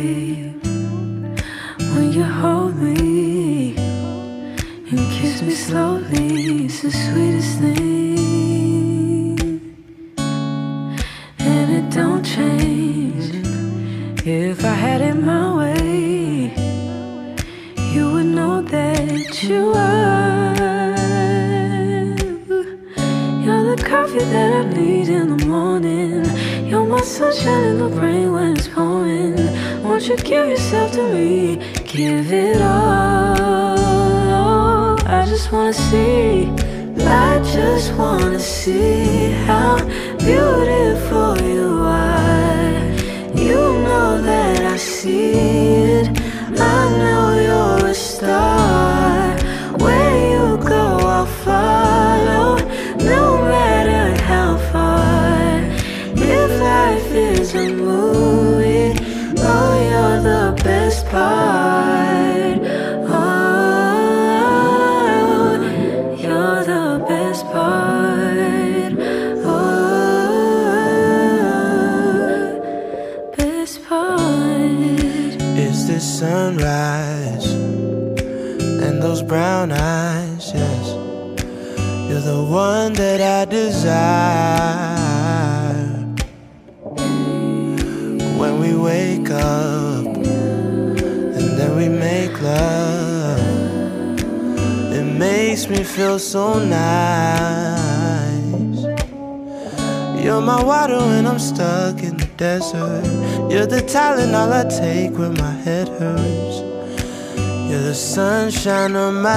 babe. When you hold me and kiss me slowly, it's the sweetest thing. And it don't change. If I had it my way, you would know that you are. You're the coffee that I need in the morning. You're my sunshine in the rain when it's pouring. Won't you give yourself to me? Give it all. I just wanna see. I just wanna see how beautiful you are. You know that I see it. I know you're a star. Where you go, I'll follow, no matter how far. If life is a movie, oh, you're the best part. Oh, you're the best part. Oh, best part. It's the sunrise and those brown eyes, yes. You're the one that I desire. When we wake up and then we make love, it makes me feel so nice. You're my water when I'm stuck in the desert. You're the Tylenol I take when my head hurts. You're the sunshine of my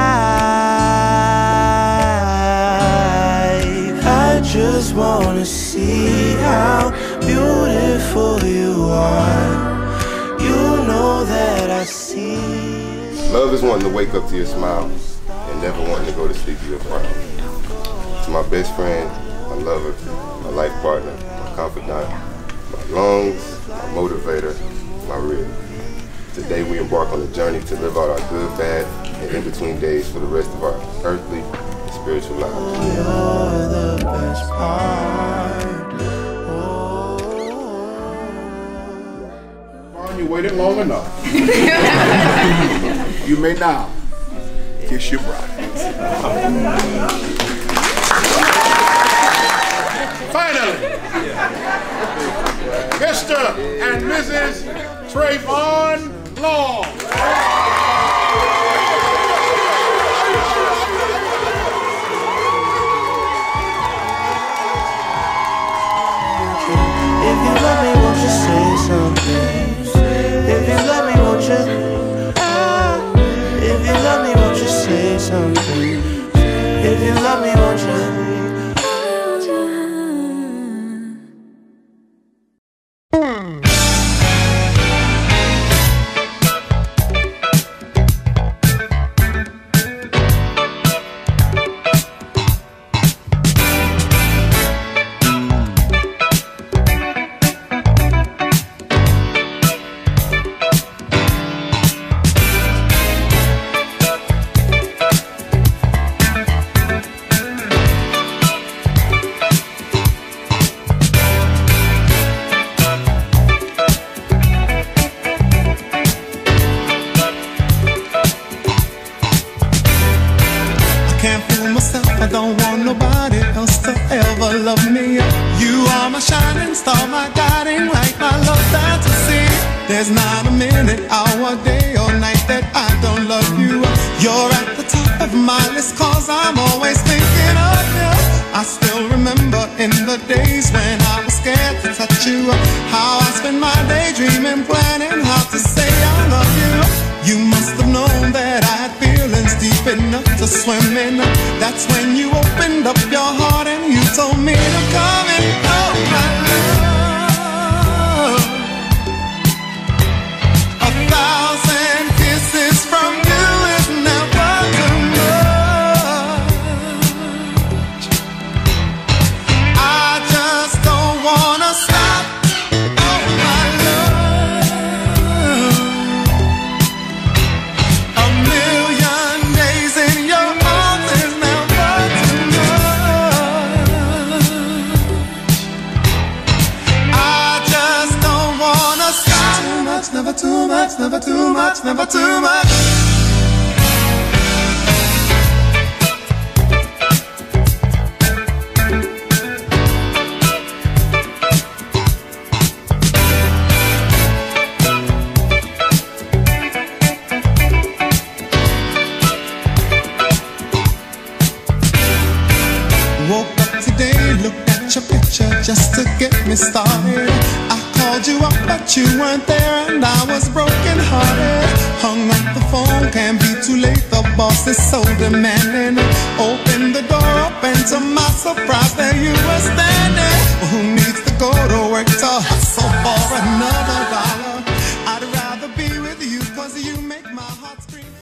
life. I just wanna see how beautiful you are. You know that I see. Love is wanting to wake up to your smile and never wanting to go to sleep to your frown. To my best friend, my lover, my life partner, my confidant, my lungs, my motivator, my rib. Today we embark on a journey to live out our good, bad, and in-between days for the rest of our earthly and spiritual lives. You're the best part. You waited long enough. You may now kiss your bride. Finally, Mr. and Mrs. Trayvon Long. If you love me, won't you say something? If you love me, won't you? If you love me, won't you say something? If you love me, won't you? I don't want nobody else to ever love me. You are my shining star, my guiding light, my love fantasy. There's not a minute, hour, day or night that I don't love you. You're at the top of my list, cause I'm always thinking of you. I still remember in the days when I was scared to touch you, how I spent my day dreaming, planning how to say I love you. You must have known that I had feelings deep enough to swim in. That's when you opened up your heart and you told me to come and hold my love. 1,000 kisses from you is never too much. I just don't wanna stop. Oh my love, a million days in your arms is never too much. much, never too much, never too much. Woke up today, looked at your picture just to get me started. I called you up, but you weren't there, and I was broken hearted. Hung up the phone, can't be too late, the boss is so demanding. Opened the door up, and to my surprise, there you were standing. Who needs to go to work to hustle for another dollar? I'd rather be with you, 'cause you make my heart scream.